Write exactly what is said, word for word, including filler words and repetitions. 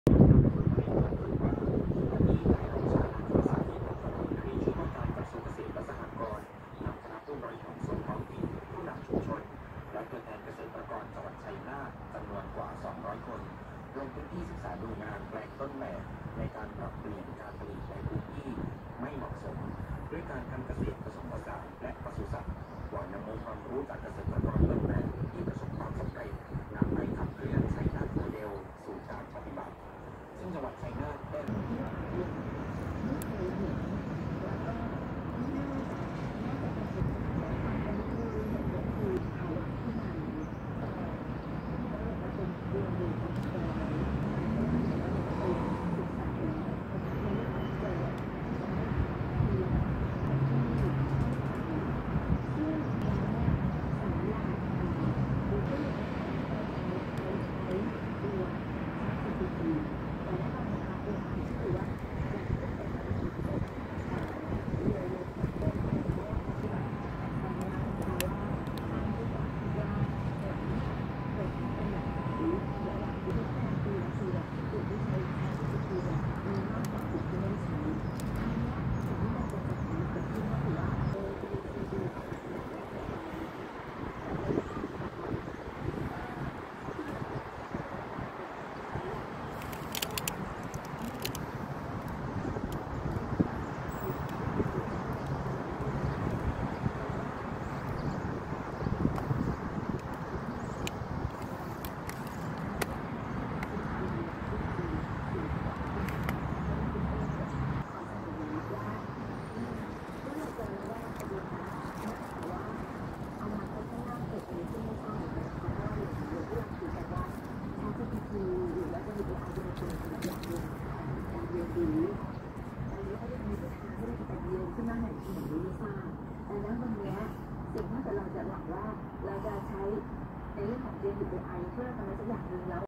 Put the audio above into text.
และตัวแทนเกษตรกรจังหวัดชัยนาทจำนวนกว่า สองร้อย คนลงพื้นที่ศึกษาดูงานแปลงต้นแบบในการปรับเปลี่ยนการผลิตในพื้นที่ไม่เหมาะสมด้วยการทำเกษตรผสมผสานและปศุสัตว์หวังนำองค์ความรู้จากเกษตรกรต้นแบบที่ประสบความสำเร็จนำไปขับเคลื่อนชัยนาทโมเดลสู่การปฏิบัติซึ่งจังหวัดชัยนาทได้ขึ้นมาแห่งที่ไหนไม่ทราบดังนั้นวันนี้สิ่งที่เราจะหวังว่าเราจะใช้ในเรื่องของ เจ เอ ไอ เพื่อทำอะไรสักอย่างหนึ่งแล้ว